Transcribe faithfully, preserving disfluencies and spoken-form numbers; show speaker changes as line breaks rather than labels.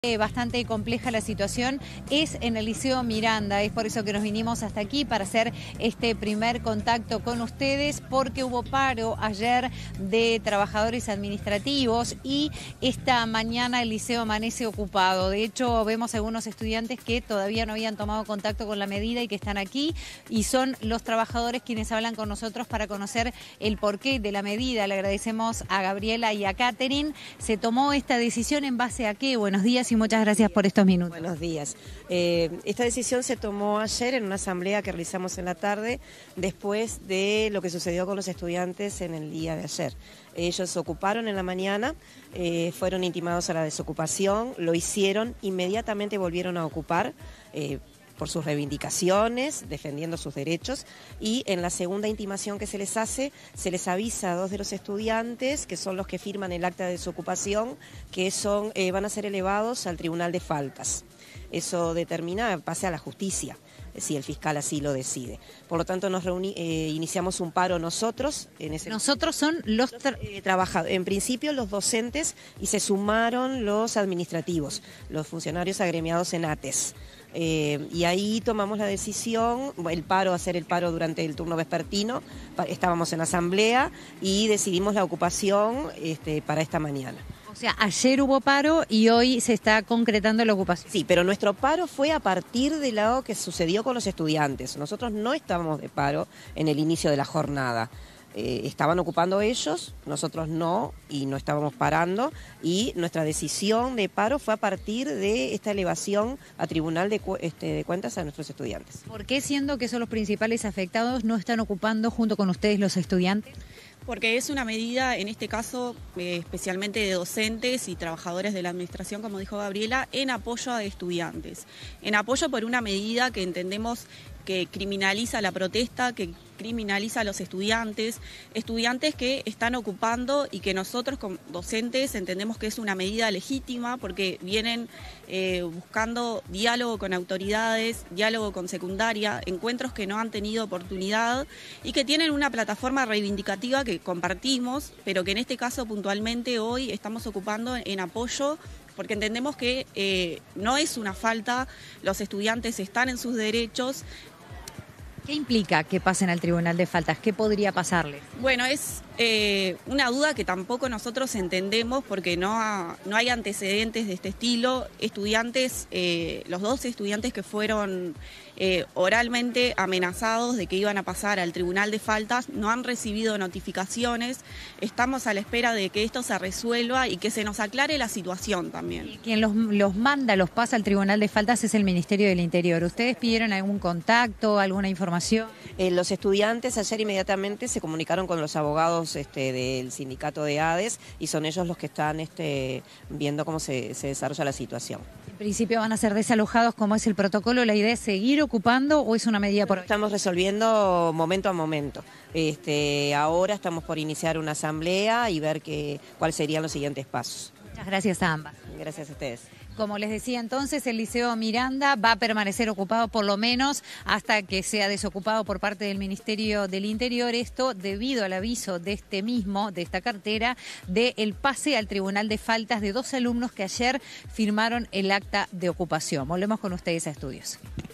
Eh, bastante compleja la situación es en el Liceo Miranda, es por eso que nos vinimos hasta aquí para hacer este primer contacto con ustedes, porque hubo paro ayer de trabajadores administrativos y esta mañana el liceo amanece ocupado. De hecho, vemos algunos estudiantes que todavía no habían tomado contacto con la medida y que están aquí, y son los trabajadores quienes hablan con nosotros para conocer el porqué de la medida. Le agradecemos a Gabriela y a Catherine. ¿Se tomó esta decisión en base a qué? Buenos días y muchas gracias por estos minutos.
Buenos días. Eh, esta decisión se tomó ayer en una asamblea que realizamos en la tarde, después de lo que sucedió con los estudiantes en el día de ayer. Ellos se ocuparon en la mañana, eh, fueron intimados a la desocupación, lo hicieron, inmediatamente volvieron a ocupar, eh, por sus reivindicaciones, defendiendo sus derechos, y en la segunda intimación que se les hace, se les avisa a dos de los estudiantes, que son los que firman el acta de desocupación, que son, eh, van a ser elevados al Tribunal de Faltas. Eso determina, pase a la justicia, si el fiscal así lo decide. Por lo tanto, nos reuní, eh, iniciamos un paro nosotros. En ese
Nosotros son los tra
eh, trabajadores, en principio los docentes, y se sumaron los administrativos, los funcionarios agremiados en ATES. Eh, y ahí tomamos la decisión, el paro, hacer el paro durante el turno vespertino, estábamos en asamblea y decidimos la ocupación este, para esta mañana.
O sea, ayer hubo paro y hoy se está concretando la ocupación.
Sí, pero nuestro paro fue a partir de lo que sucedió con los estudiantes. Nosotros no estábamos de paro en el inicio de la jornada. Eh, estaban ocupando ellos, nosotros no, y no estábamos parando, y nuestra decisión de paro fue a partir de esta elevación a Tribunal de, cu este, de Cuentas a nuestros estudiantes.
¿Por qué, siendo que son los principales afectados, no están ocupando junto con ustedes los estudiantes?
Porque es una medida, en este caso, eh, especialmente de docentes y trabajadores de la administración, como dijo Gabriela, en apoyo a estudiantes. En apoyo por una medida que entendemos que criminaliza la protesta, que criminaliza a los estudiantes, estudiantes que están ocupando y que nosotros como docentes entendemos que es una medida legítima porque vienen eh, buscando diálogo con autoridades, diálogo con secundaria, encuentros que no han tenido oportunidad y que tienen una plataforma reivindicativa que compartimos, pero que en este caso puntualmente hoy estamos ocupando en apoyo, porque entendemos que eh, no es una falta, los estudiantes están en sus derechos.
¿Qué implica que pasen al Tribunal de Faltas? ¿Qué podría pasarles?
Bueno, es eh, una duda que tampoco nosotros entendemos porque no, ha, no hay antecedentes de este estilo. Estudiantes, eh, los dos estudiantes que fueron eh, oralmente amenazados de que iban a pasar al Tribunal de Faltas no han recibido notificaciones. Estamos a la espera de que esto se resuelva y que se nos aclare la situación también.
Y quien los, los manda, los pasa al Tribunal de Faltas es el Ministerio del Interior. ¿Ustedes pidieron algún contacto, alguna información?
Eh, los estudiantes ayer inmediatamente se comunicaron con los abogados este, del sindicato de ADES y son ellos los que están este, viendo cómo se, se desarrolla la situación.
En principio van a ser desalojados, como es el protocolo. ¿La idea es seguir ocupando o es una medida por hoy?
Estamos resolviendo momento a momento. Este, ahora estamos por iniciar una asamblea y ver que, cuáles serían los siguientes pasos.
Muchas gracias a ambas.
Gracias a ustedes.
Como les decía entonces, el Liceo Miranda va a permanecer ocupado por lo menos hasta que sea desocupado por parte del Ministerio del Interior. Esto debido al aviso de este mismo, de esta cartera, del pase al Tribunal de Faltas de dos alumnos que ayer firmaron el acta de ocupación. Volvemos con ustedes a estudios.